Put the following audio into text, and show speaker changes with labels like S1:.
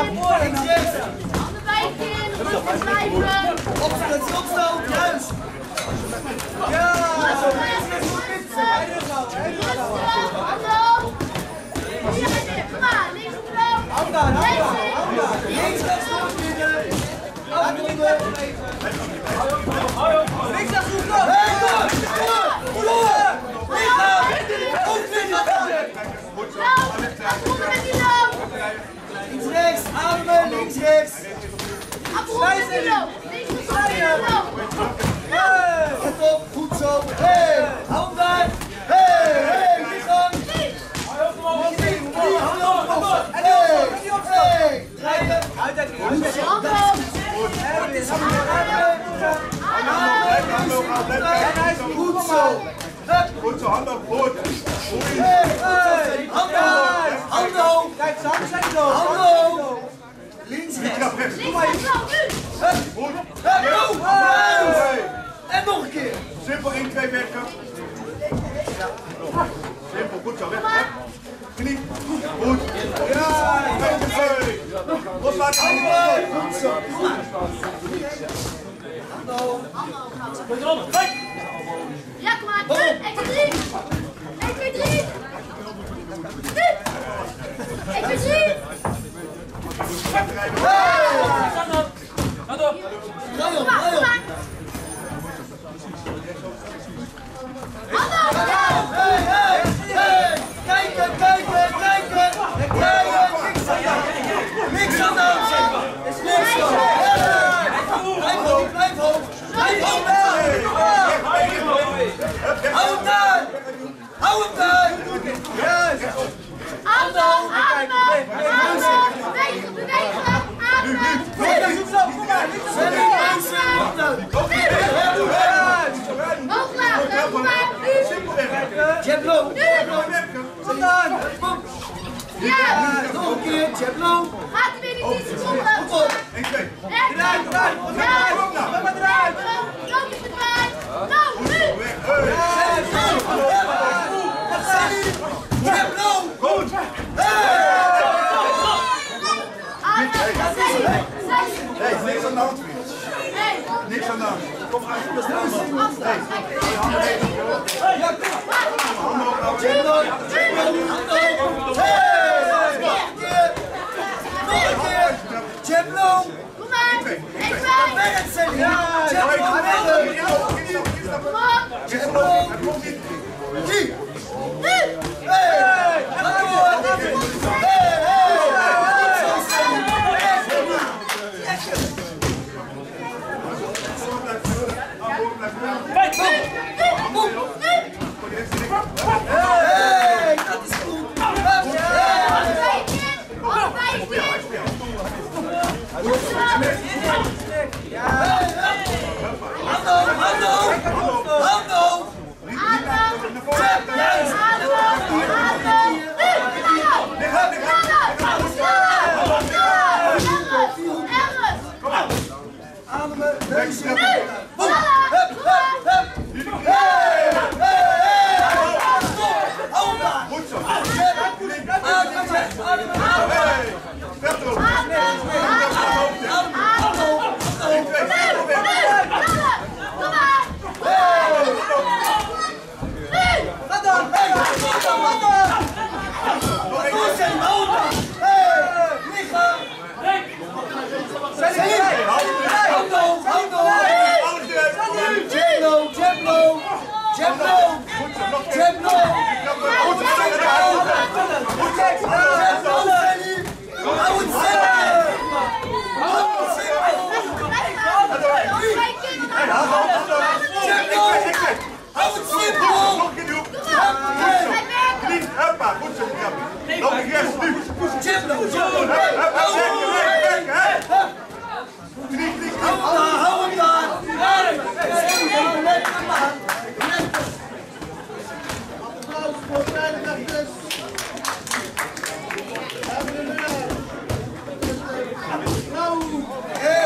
S1: Opstand, juist! Ja! Links gaat stoppen! Links gaat stoppen! Links rechts, ademen, links rechts! Let op, goed zo! Hey, hou hem daar! Hey, lichaam! Hey, drijven! Goed zo!
S2: Goed zo, handen op goed!
S1: Handen hoog! Kijk, samen zijn we zo! Handen hoog! Links, rechts! Kom maar eens! En nog een keer!
S2: Simpel 1, 2 werken! Simpel, goed zo, weg! Knie, goed! Ja! Loslaten!
S1: Goed zo! Kom maar!
S3: Ja, kom maar! 1, 2, 3! 1, 2, 3! 1, 2, 3!
S1: Kijken! Niks aan de hand! Niks aan Blijf hoog! Hou hem daar! Hou hem daar! Juist!
S3: Ademen! Bewegen! Ademen! Hoog lagen!
S1: Jablo! Vandaan!
S3: Ja!
S1: Nog een keer! Jablo!
S3: Gaat hij weer in 10 seconden?
S1: Kom op!
S2: 1, 2!
S1: Eruit!
S3: Loop eens erbij! Nou, nu!
S1: Jablo!
S2: Goed! Hey, niks aan de hand. Niks aan de hand. Kom uit.
S1: Jablo!
S3: Kom maar!
S1: Hey!